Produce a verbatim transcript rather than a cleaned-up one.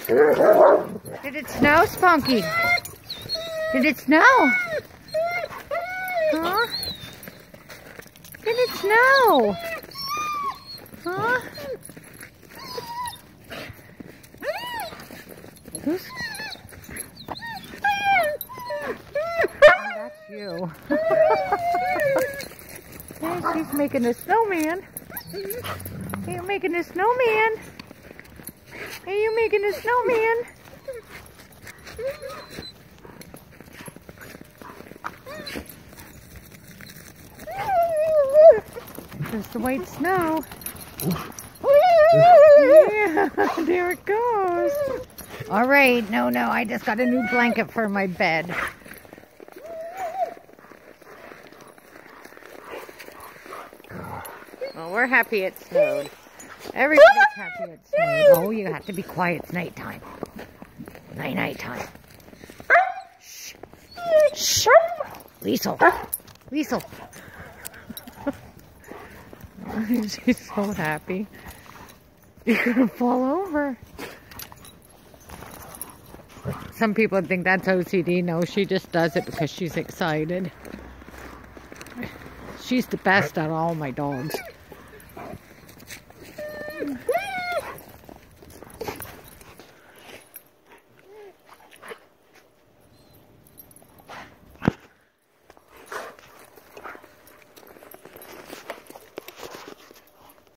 Did it snow, Spunky? Did it snow? Huh? Did it snow? Huh? Who's... Oh, that's you. Yeah, she's making a snowman. Are you making a snowman? Are you making a snowman? There's the white snow. Yeah, there it goes. All right, no, no, I just got a new blanket for my bed. Well, we're happy it snowed. Everybody's happy it snowed. Oh, you have to be quiet. It's nighttime. Night, night time. Shh. Shh. Liesel. Liesel. She's so happy. You're gonna fall over. Some people think that's O C D. No, she just does it because she's excited. She's the best out of all my dogs.